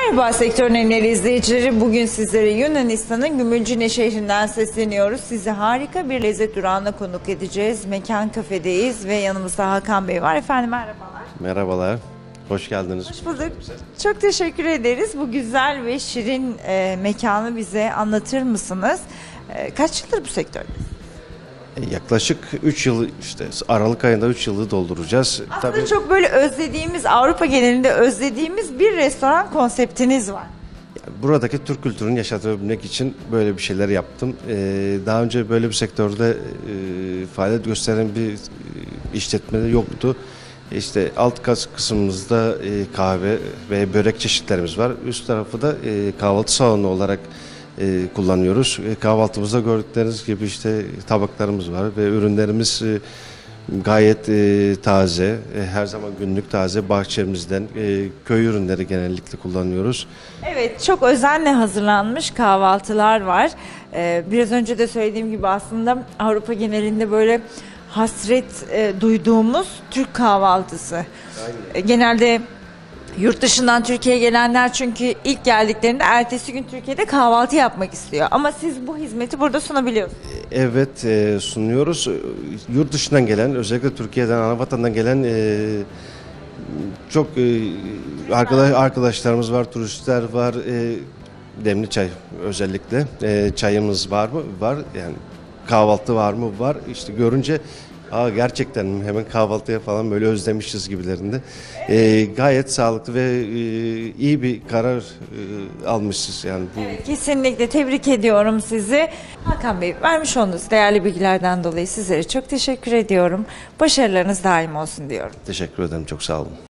Merhaba sektör önemli izleyicileri. Bugün sizlere Yunanistan'ın Gümülcine şehrinden sesleniyoruz. Sizi harika bir lezzet durağına konuk edeceğiz. Mekan kafedeyiz ve yanımızda Hakan Bey var. Efendim merhabalar. Merhabalar, hoş geldiniz. Hoş bulduk. Çok teşekkür ederiz. Bu güzel ve şirin mekanı bize anlatır mısınız? Kaç yıldır bu sektörde? Yaklaşık 3 yıl işte Aralık ayında 3 yılı dolduracağız. Aslında çok böyle özlediğimiz, Avrupa genelinde özlediğimiz bir restoran konseptiniz var. Buradaki Türk kültürünü yaşatabilmek için böyle bir şeyler yaptım. Daha önce böyle bir sektörde faaliyet gösteren bir işletme yoktu. İşte alt kısmımızda kahve ve börek çeşitlerimiz var. Üst tarafı da kahvaltı salonu olarak kullanıyoruz. Kahvaltımızda gördükleriniz gibi işte tabaklarımız var ve ürünlerimiz gayet taze, her zaman günlük taze bahçemizden köy ürünleri genellikle kullanıyoruz. Evet, çok özenle hazırlanmış kahvaltılar var. Biraz önce de söylediğim gibi aslında Avrupa genelinde böyle hasret duyduğumuz Türk kahvaltısı. Genelde yurt dışından Türkiye'ye gelenler çünkü ilk geldiklerinde ertesi gün Türkiye'de kahvaltı yapmak istiyor. Ama siz bu hizmeti burada sunabiliyorsunuz. Evet, sunuyoruz. Yurt dışından gelen, özellikle Türkiye'den, anavatandan gelen çok arkadaşlarımız var, turistler var. Demli çay özellikle. Çayımız var mı? Var. Yani kahvaltı var mı? Var. İşte görünce gerçekten hemen kahvaltıya falan böyle özlemişiz gibilerinde. Gayet sağlıklı ve iyi bir karar almışız yani. Evet, kesinlikle tebrik ediyorum sizi. Hakan Bey, vermiş olduğunuz değerli bilgilerden dolayı sizlere çok teşekkür ediyorum. Başarılarınız daim olsun diyorum. Teşekkür ederim, çok sağ olun.